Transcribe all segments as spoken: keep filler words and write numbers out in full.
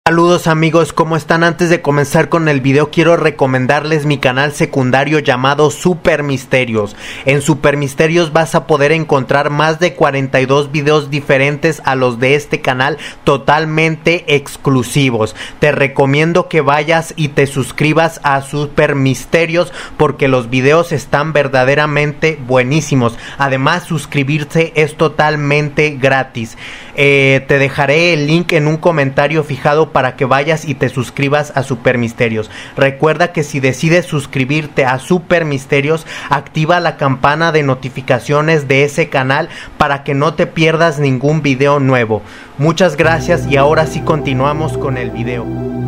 Saludos amigos, ¿cómo están? Antes de comenzar con el video quiero recomendarles mi canal secundario llamado Super Misterios. En Super Misterios vas a poder encontrar más de cuarenta y dos videos diferentes a los de este canal, totalmente exclusivos. Te recomiendo que vayas y te suscribas a Super Misterios porque los videos están verdaderamente buenísimos. Además, suscribirse es totalmente gratis. Eh, te dejaré el link en un comentario fijado para que vayas y te suscribas a Super Misterios. Recuerda que si decides suscribirte a Super Misterios, activa la campana de notificaciones de ese canal para que no te pierdas ningún video nuevo. Muchas gracias y ahora sí continuamos con el video.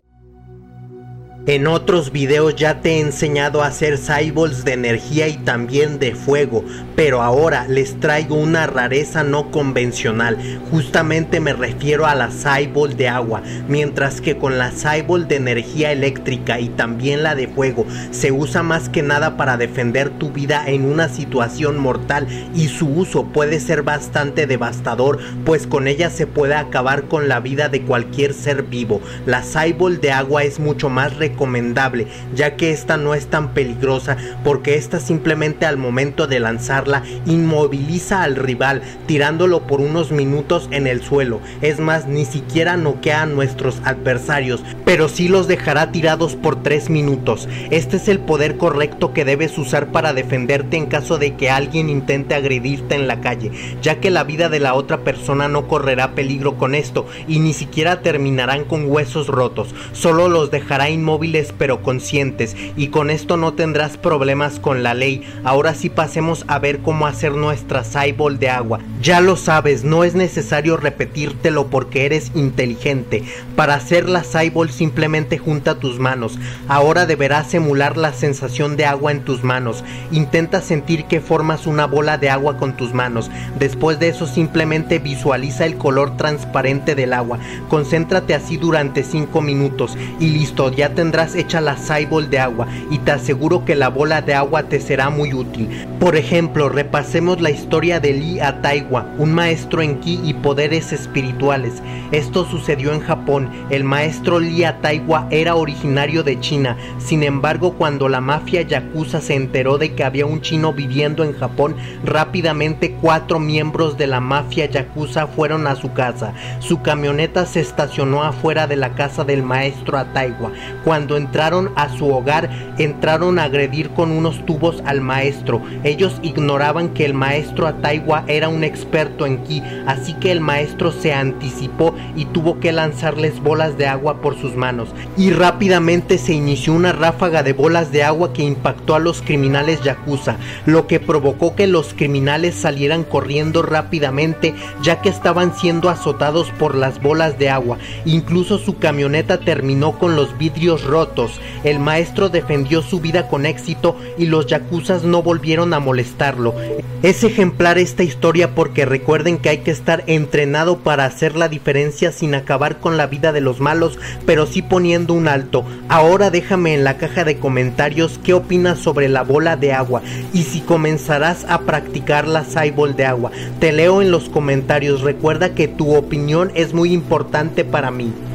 En otros videos ya te he enseñado a hacer cyborgs de energía y también de fuego, pero ahora les traigo una rareza no convencional. Justamente me refiero a la cyborg de agua, mientras que con la cyborg de energía eléctrica y también la de fuego se usa más que nada para defender tu vida en una situación mortal, y su uso puede ser bastante devastador, pues con ella se puede acabar con la vida de cualquier ser vivo. La cyborg de agua es mucho más recomendable recomendable, ya que esta no es tan peligrosa, porque esta simplemente al momento de lanzarla inmoviliza al rival, tirándolo por unos minutos en el suelo. Es más, ni siquiera noquea a nuestros adversarios, pero sí los dejará tirados por tres minutos. Este es el poder correcto que debes usar para defenderte en caso de que alguien intente agredirte en la calle, ya que la vida de la otra persona no correrá peligro con esto, y ni siquiera terminarán con huesos rotos, solo los dejará inmóviles pero conscientes, y con esto no tendrás problemas con la ley. Ahora sí pasemos a ver cómo hacer nuestra cyborg de agua. Ya lo sabes, no es necesario repetírtelo porque eres inteligente. Para hacer la cyborg simplemente junta tus manos. Ahora deberás emular la sensación de agua en tus manos. Intenta sentir que formas una bola de agua con tus manos. Después de eso simplemente visualiza el color transparente del agua. Concéntrate así durante cinco minutos y listo, ya tendrás hecha la cyborg de agua, y te aseguro que la bola de agua te será muy útil. Por ejemplo, repasemos la historia de Lee Ataiwa, un maestro en ki y poderes espirituales. Esto sucedió en Japón. El maestro Lee Ataiwa era originario de China. Sin embargo, cuando la mafia yakuza se enteró de que había un chino viviendo en Japón, rápidamente cuatro miembros de la mafia yakuza fueron a su casa. Su camioneta se estacionó afuera de la casa del maestro Ataiwa. Cuando entraron a su hogar, entraron a agredir con unos tubos al maestro. Ellos ignoraban que el maestro Ataiwa era un experto en ki, así que el maestro se anticipó y tuvo que lanzarles bolas de agua por sus manos. Y rápidamente se inició una ráfaga de bolas de agua que impactó a los criminales yakuza, lo que provocó que los criminales salieran corriendo rápidamente, ya que estaban siendo azotados por las bolas de agua. Incluso su camioneta terminó con los vidrios rotos. El maestro defendió su vida con éxito y los yakuzas no volvieron a molestarlo. Es ejemplar esta historia porque recuerden que hay que estar entrenado para hacer la diferencia sin acabar con la vida de los malos, pero sí poniendo un alto. Ahora déjame en la caja de comentarios qué opinas sobre la bola de agua y si comenzarás a practicar la cyborg de agua. Te leo en los comentarios. Recuerda que tu opinión es muy importante para mí.